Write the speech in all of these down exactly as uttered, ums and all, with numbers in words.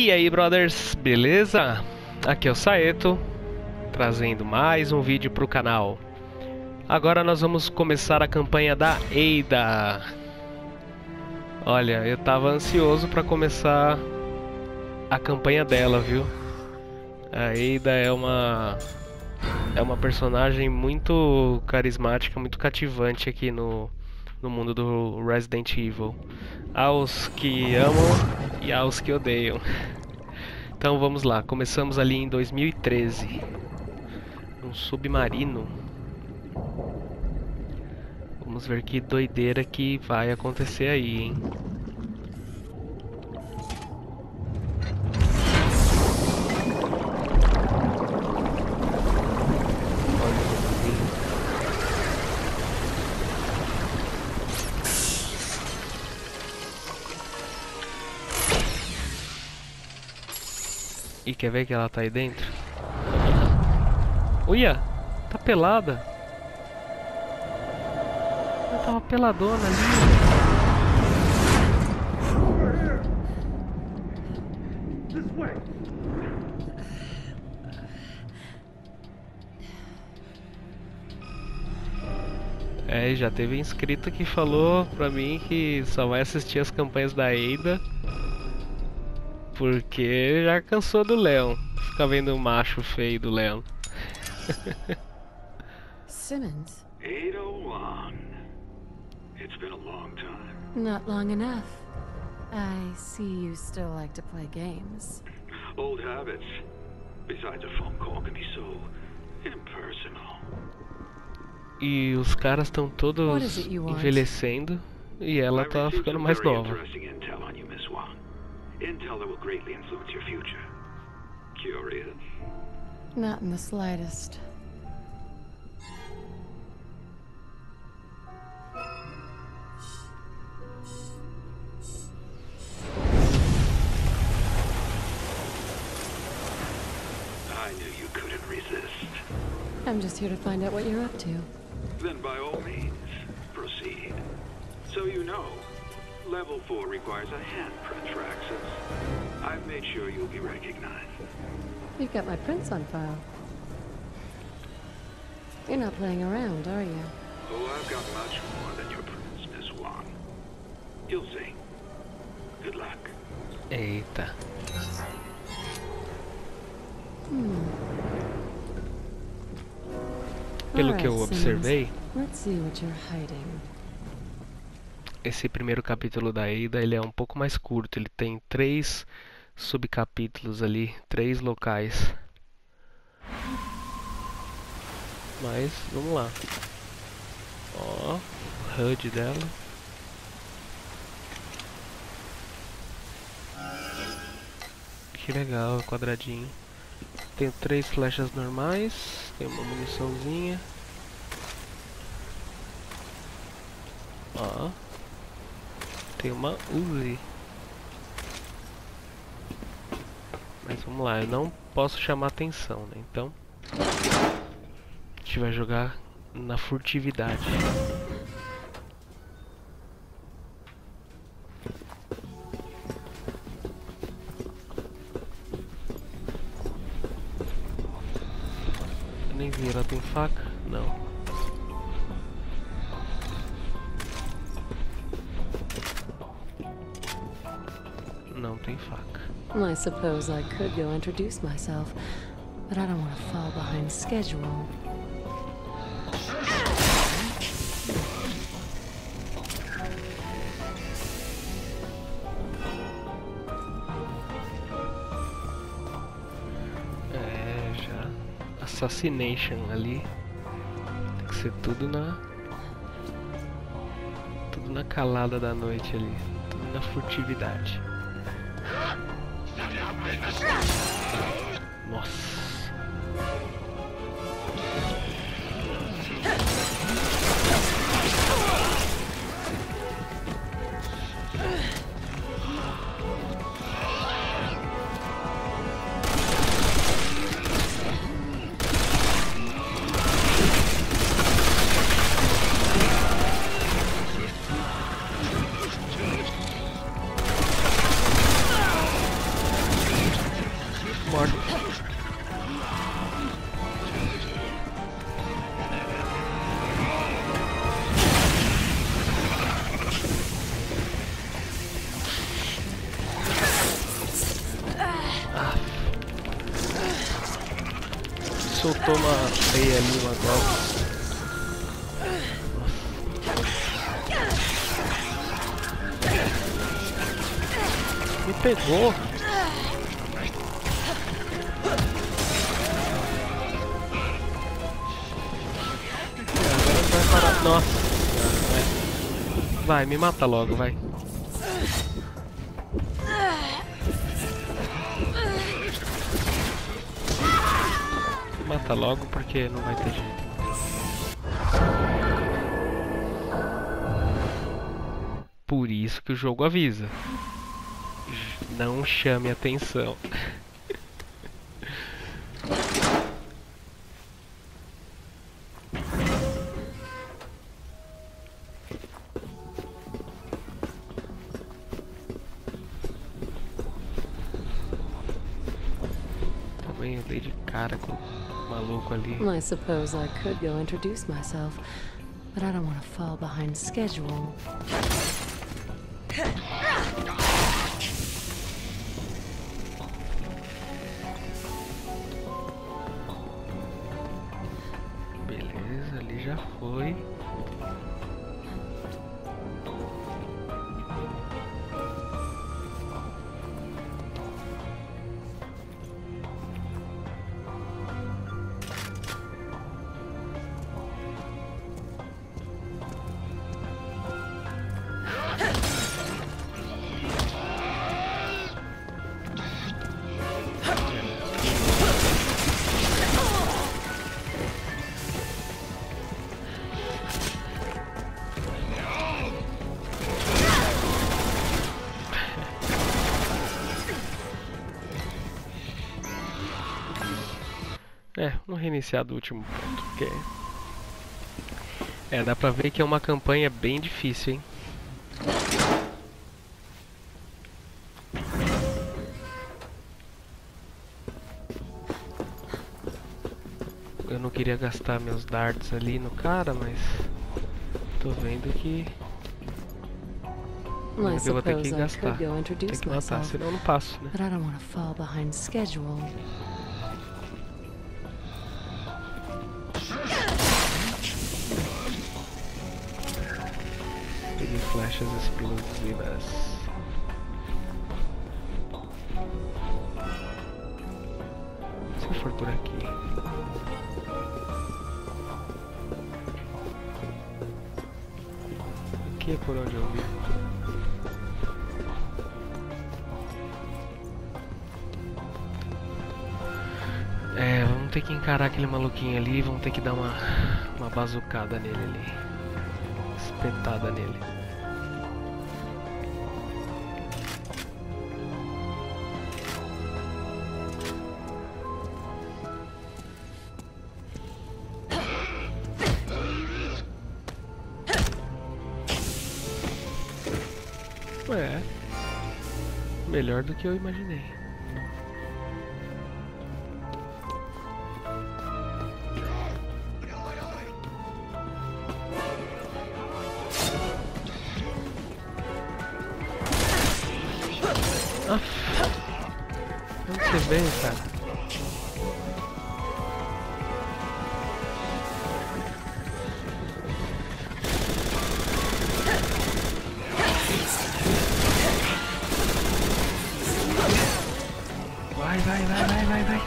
E aí, brothers, beleza? Aqui é o Saeto, trazendo mais um vídeo para o canal. Agora nós vamos começar a campanha da Ada. Olha, eu tava ansioso para começar a campanha dela, viu? A Ada é uma é uma personagem muito carismática, muito cativante aqui no no mundo do Resident Evil. Aos que amam e aos que odeiam. Então vamos lá, começamos ali em dois mil e treze. Um submarino. Vamos ver que doideira que vai acontecer aí, hein? E quer ver que ela tá aí dentro? Uia! Tá pelada! Ela tava peladona ali. É, já teve inscrito que falou pra mim que só vai assistir as campanhas da Ada porque já cansou do Leon. Fica vendo o macho feio do Leon. Simmons? Ada Wong. It's been a long time. Not long enough. I see you still like to play games. Old habits. Besides, a phone call can be so impersonal. E os caras estão What todos is it you want? envelhecendo e ela I tá received ficando some mais very nova. interesting intel on you, Miss Wong. Intel that will greatly influence your future. Curious? Not in the slightest. I knew you couldn't resist. I'm just here to find out what you're up to. Then by all means, proceed. So you know, level four requires a handprint for access. I've made sure you'll be recognized. You've got my prints on file. You're not playing around, are you? Oh, I've got much more than your prints, Miss Wong. You'll see. Good luck. Eita. Hmm. Pelo All que eu right, observei, Simmons. Let's see what you're hiding. esse primeiro capítulo da Ada ele é um pouco mais curto. Ele tem três subcapítulos ali, três locais. Mas vamos lá. Ó, o H U D dela. Que legal, quadradinho. Tenho três flechas normais, tem uma muniçãozinha. Ó, tem uma Uzi. Mas vamos lá, eu não posso chamar atenção, né? Então a gente vai jogar na furtividade. Eu nem vi, ela tem faca? Não. Não tem faca. I suppose I could go introduce myself, but I don't want to fall behind schedule. É, já. Assassination ali. Tem que ser tudo na. Tudo na calada da noite ali. Tudo na furtividade. Nossa. toma feia ali uma golpe. Me pegou. Agora vai parar. Nossa. Vai. Vai, me mata logo, vai. Mata logo porque não vai ter jeito. Por isso que o jogo avisa. Não chame atenção. Também eu dei de cara com o maluco ali. I suppose I could go introduce myself, but I don't want to fall behind schedule. Beleza, ali já foi. É, vamos reiniciar do último ponto, porque... É, dá pra ver que é uma campanha bem difícil, hein? Eu não queria gastar meus dardos ali no cara, mas... Tô vendo que... I Eu vou ter suppose que I gastar. could go Tem introduce que matar, myself, senão eu não passo, né? but I don't want to fall behind schedule. Peguei flechas explosivas. Se eu for por aqui. Aqui é por onde eu vi. É, vamos ter que encarar aquele maluquinho ali, vamos ter que dar uma, uma bazucada nele ali. Espetada nele. É, melhor do que eu imaginei. Ah, onde você veio, cara? Vai, vai, vai, vai, vai, vai.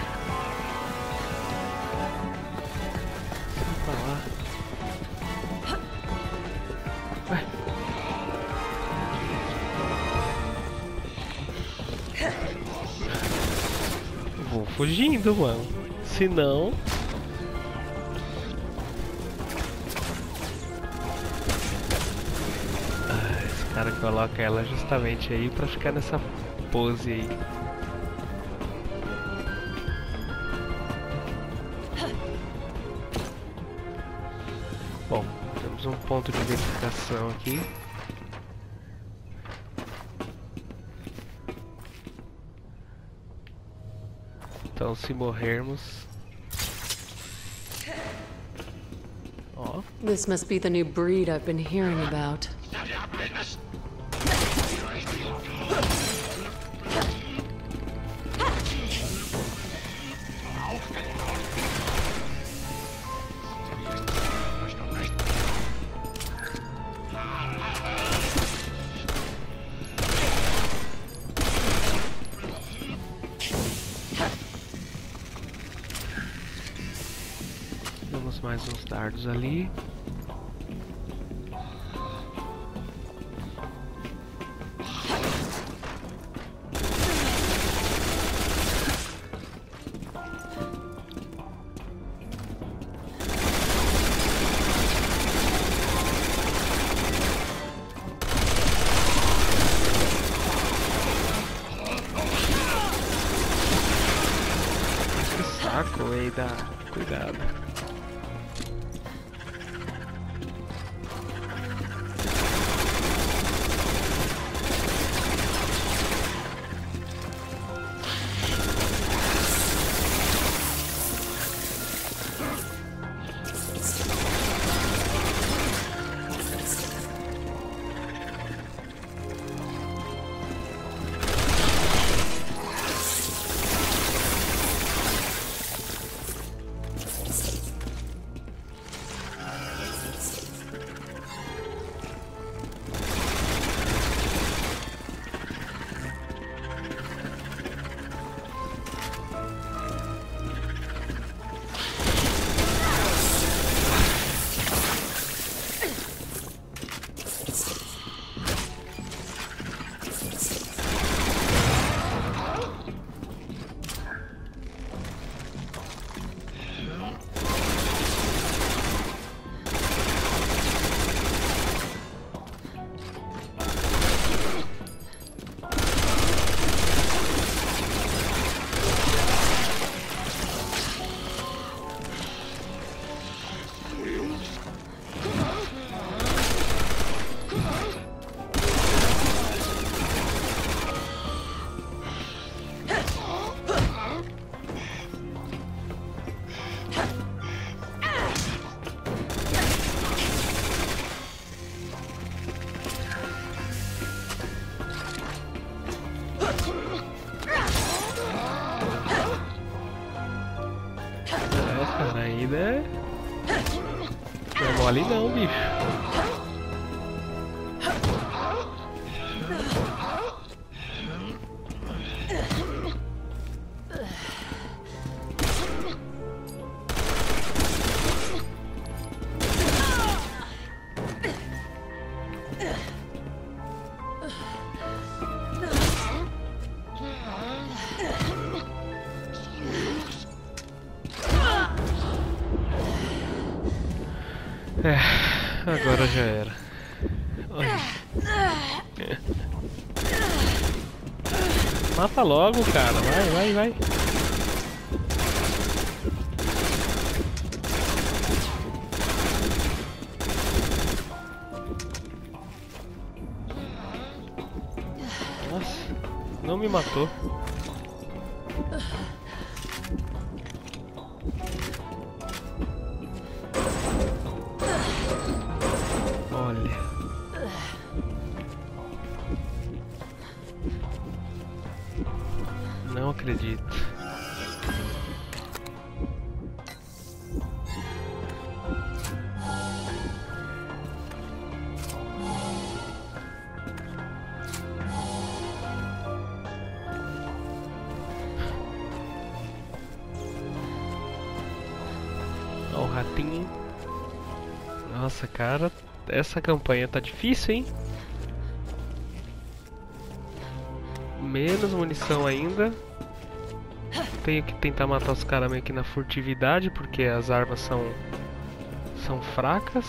Sai pra lá. Vai. Vou fugindo, mano. Se não... Ah, esse cara coloca ela justamente aí pra ficar nessa pose aí. Bom, temos um ponto de verificação aqui. Então, se morrermos... Ó. This must be the new breed I've been hearing about. Dardos ali. Que saco, Eida. Cuidado. Cara, ainda é... Não é mole não, bicho. É, agora já era. É. Mata logo, cara. Vai, vai, vai. Nossa, não me matou. Olha. Não acredito. Ó, o ratinho. Nossa, cara. Essa campanha tá difícil, hein? Menos munição ainda. Tenho que tentar matar os caras meio que na furtividade, porque as armas são são fracas.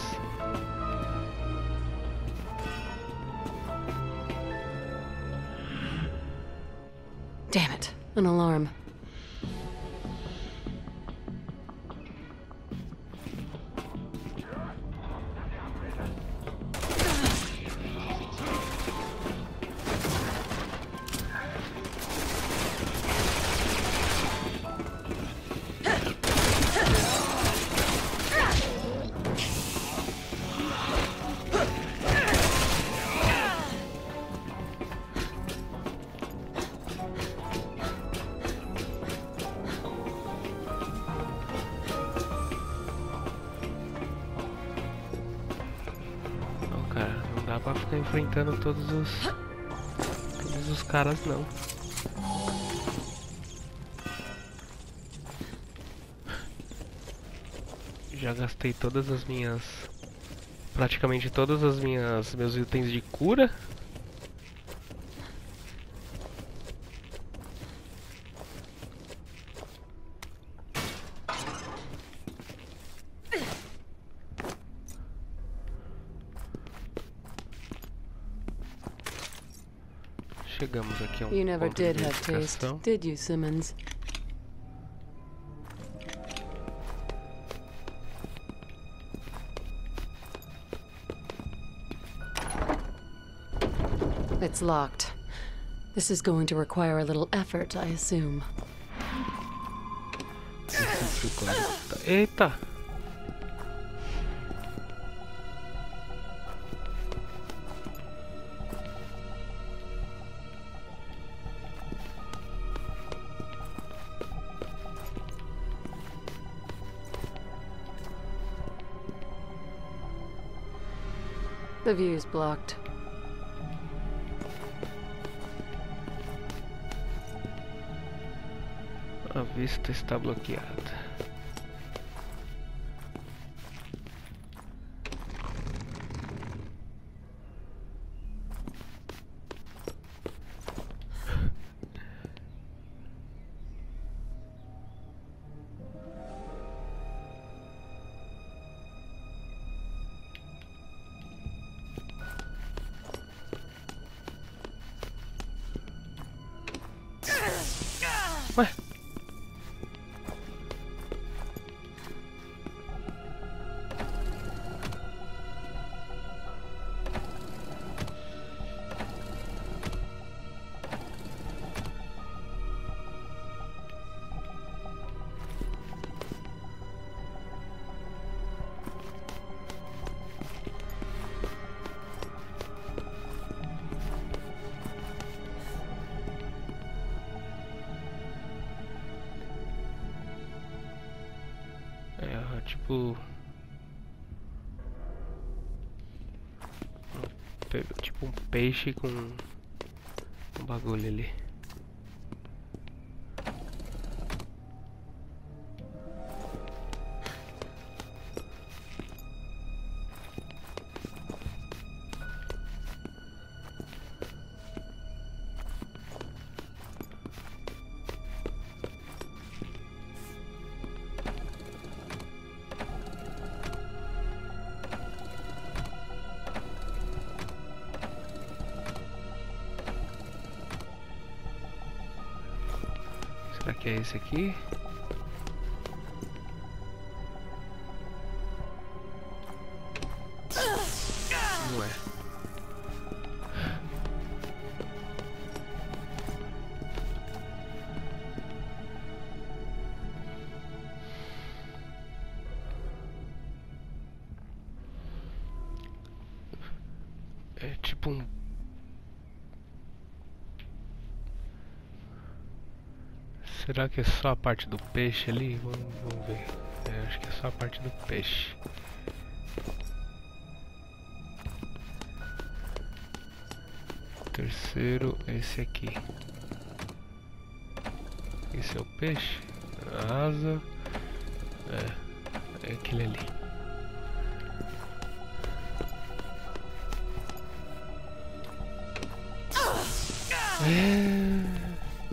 Damn it, an alarm. Não dá pra ficar enfrentando todos os todos os caras não. Já gastei todas as minhas... praticamente todas as minhas... meus itens de cura. Chegamos aqui a um You never ponto de did have taste, verificação. did you, Simmons? It's locked. This is going to require a little effort, I assume. Eita! The view's blocked. A vista está bloqueada. Ué? É, tipo... tipo um peixe com um bagulho ali. Será que é esse aqui? Não é. É tipo um... Será que é só a parte do peixe ali? Vamos, vamos ver. É, acho que é só a parte do peixe. Terceiro, esse aqui. Esse é o peixe. A asa. É, é aquele ali. É...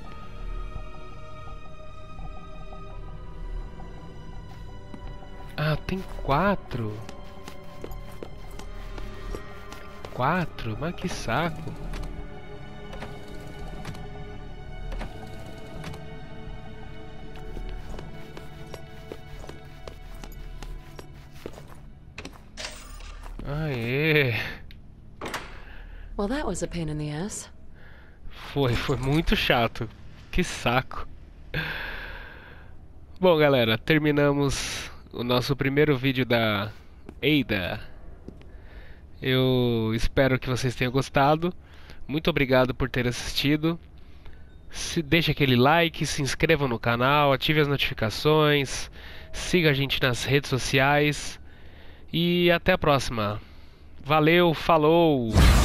Ah, tem quatro. Quatro? Mas que saco. Aê. Well, that was a pain in the ass. Foi, foi muito chato. Que saco. Bom, galera, terminamos o nosso primeiro vídeo da Ada. Eu espero que vocês tenham gostado. Muito obrigado por ter assistido. Se deixa aquele like, se inscreva no canal, ative as notificações, siga a gente nas redes sociais e até a próxima. Valeu, falou!